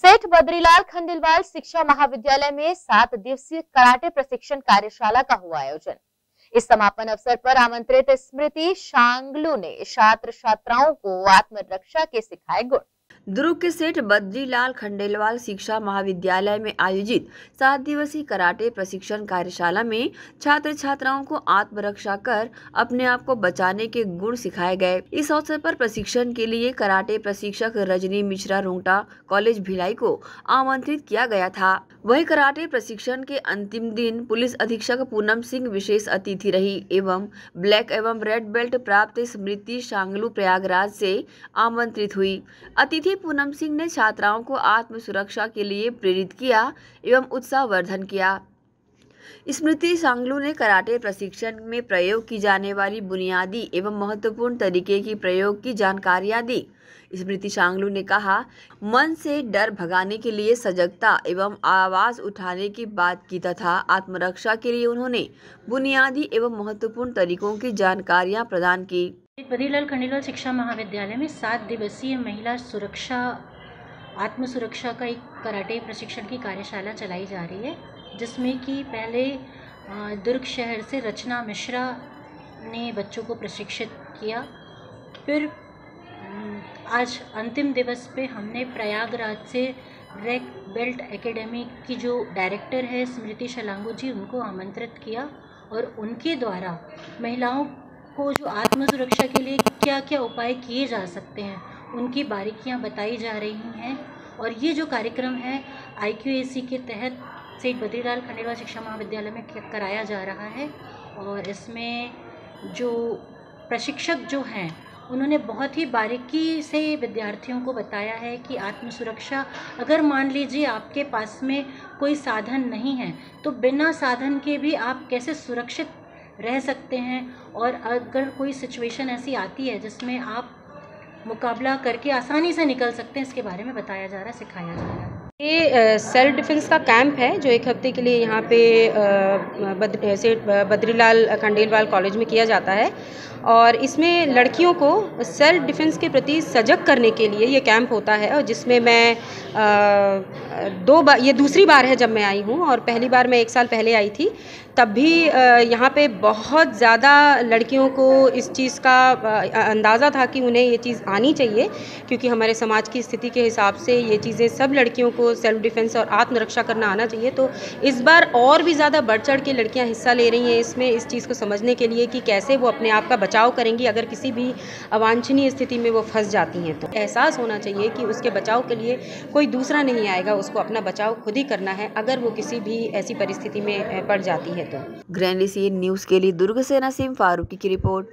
सेठ बद्रीलाल खंडेलवाल शिक्षा महाविद्यालय में 7 दिवसीय कराटे प्रशिक्षण कार्यशाला का हुआ आयोजन। इस समापन अवसर पर आमंत्रित स्मृति शांगलू ने छात्र छात्राओं को आत्मरक्षा के सिखाए गुण। दुर्ग के सेठ बद्रीलाल खंडेलवाल शिक्षा महाविद्यालय में आयोजित 7 दिवसीय कराटे प्रशिक्षण कार्यशाला में छात्र छात्राओं को आत्मरक्षा कर अपने आप को बचाने के गुण सिखाए गए। इस अवसर पर प्रशिक्षण के लिए कराटे प्रशिक्षक रजनी मिश्रा रोंगटा कॉलेज भिलाई को आमंत्रित किया गया था। वहीं कराटे प्रशिक्षण के अंतिम दिन पुलिस अधीक्षक पूनम सिंह विशेष अतिथि रही एवं ब्लैक एवं रेड बेल्ट प्राप्त स्मृति शांगलू प्रयागराज से आमंत्रित हुई। अतिथि पूनम सिंह ने छात्राओं को आत्म सुरक्षा के लिए प्रेरित किया एवं उत्साहवर्धन किया। स्मृति शांगलू ने कराटे प्रशिक्षण में प्रयोग की जाने वाली बुनियादी एवं महत्वपूर्ण तरीके की प्रयोग की जानकारियां दी। स्मृति शांगलू ने कहा, मन से डर भगाने के लिए सजगता एवं आवाज उठाने की बात की तथा आत्मरक्षा के लिए उन्होंने बुनियादी एवं महत्वपूर्ण तरीकों की जानकारियां प्रदान की। बद्रीलाल खंडेलवाल शिक्षा महाविद्यालय में 7 दिवसीय महिला सुरक्षा आत्म सुरक्षा का एक कराटे प्रशिक्षण की कार्यशाला चलाई जा रही है, जिसमें कि पहले दुर्ग शहर से रचना मिश्रा ने बच्चों को प्रशिक्षित किया। फिर आज अंतिम दिवस पे हमने प्रयागराज से रेड बेल्ट एकेडमी की जो डायरेक्टर है स्मृति शांगलू जी, उनको आमंत्रित किया और उनके द्वारा महिलाओं को जो आत्म सुरक्षा के लिए क्या क्या उपाय किए जा सकते हैं उनकी बारीकियां बताई जा रही हैं। और ये जो कार्यक्रम है IQAC के तहत सेठ बद्रीलाल खंडेलवाल शिक्षा महाविद्यालय में कराया जा रहा है और इसमें जो प्रशिक्षक जो हैं उन्होंने बहुत ही बारीकी से विद्यार्थियों को बताया है कि आत्म सुरक्षा, अगर मान लीजिए आपके पास में कोई साधन नहीं है तो बिना साधन के भी आप कैसे सुरक्षित रह सकते हैं और अगर कोई सिचुएशन ऐसी आती है जिसमें आप मुकाबला करके आसानी से निकल सकते हैं, इसके बारे में बताया जा रहा है, सिखाया जा रहा है। ये सेल्फ डिफेंस का कैंप है जो 1 हफ्ते के लिए यहाँ पे सेठ बद्रीलाल खंडेलवाल कॉलेज में किया जाता है और इसमें लड़कियों को सेल्फ डिफेंस के प्रति सजग करने के लिए ये कैंप होता है। और जिसमें मैं ये दूसरी बार है जब मैं आई हूँ और पहली बार मैं 1 साल पहले आई थी, तब भी यहाँ पे बहुत ज़्यादा लड़कियों को इस चीज़ का अंदाज़ा था कि उन्हें ये चीज़ आनी चाहिए, क्योंकि हमारे समाज की स्थिति के हिसाब से ये चीज़ें सब लड़कियों को सेल्फ डिफेंस और आत्मरक्षा करना आना चाहिए। तो इस बार और भी ज़्यादा बढ़ चढ़ के लड़कियाँ हिस्सा ले रही हैं इसमें, इस चीज़ को समझने के लिए कि कैसे वो अपने आप का बचाव करेंगी अगर किसी भी अवांछनीय स्थिति में वो फंस जाती हैं। तो एहसास होना चाहिए कि उसके बचाव के लिए कोई दूसरा नहीं आएगा, उसको अपना बचाव खुद ही करना है अगर वो किसी भी ऐसी परिस्थिति में पड़ जाती है। तो ग्रैंड न्यूज़ के लिए दुर्ग से नसीम फारूकी की रिपोर्ट।